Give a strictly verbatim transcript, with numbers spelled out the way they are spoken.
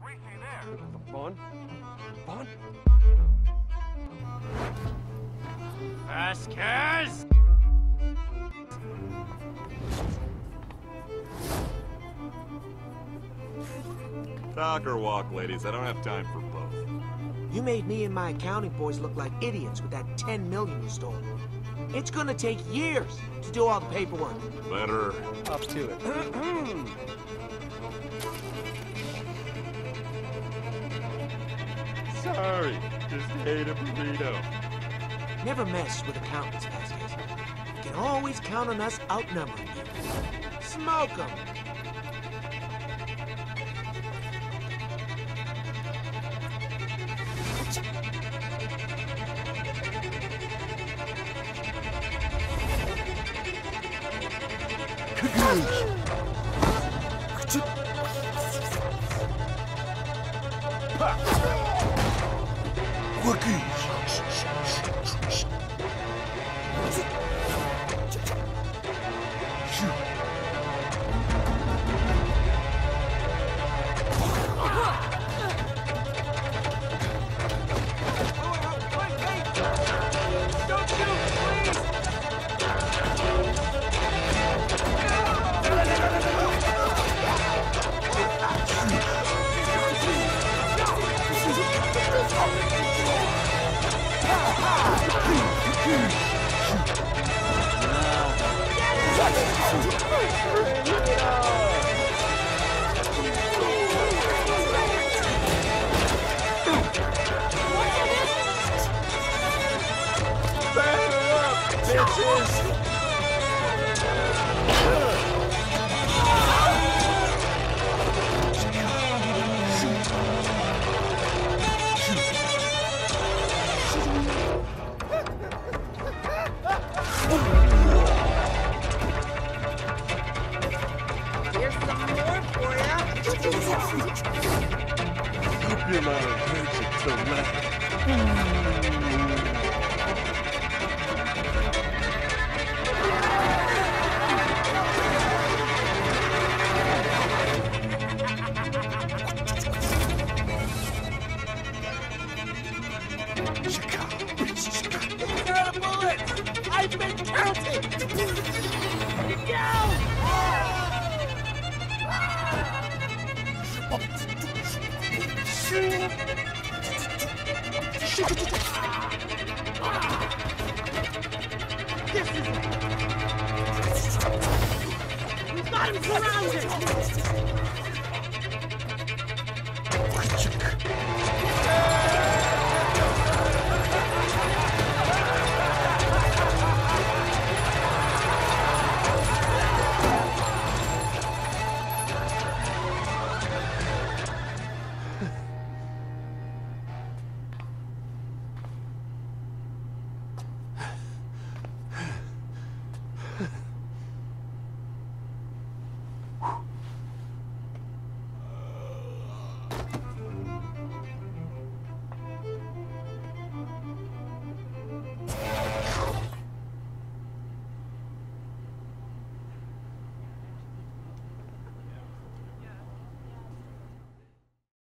Briefly there. Vaughn? Vaughn? Vasquez! Talk or walk, ladies. I don't have time for both. You made me and my accounting boys look like idiots with that ten million you stole. It's gonna take years to do all the paperwork. Better. Up to it. Sorry. Just ate a burrito. Never mess with accountants, Vasquez. You can always count on us outnumbering you. Smoke 'em. Here's some more for ya. Hope you're not allergic to that. You're out of bullets! I've been counting! Get down! This is it! We've got him surrounded!